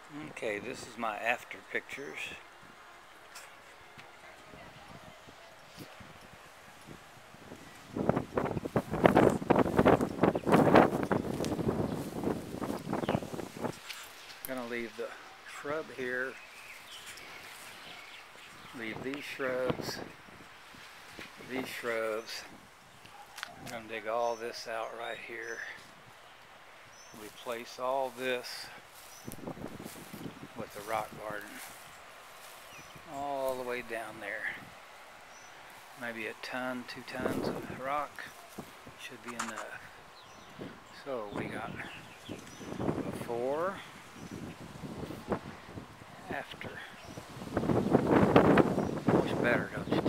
Okay, this is my after pictures. I'm gonna leave the shrub here, leave these shrubs. I'm gonna dig all this out right here. Replace all this with a rock garden. All the way down there. Maybe a ton, 2 tons of rock should be enough. So we got before, after. Much better, don't you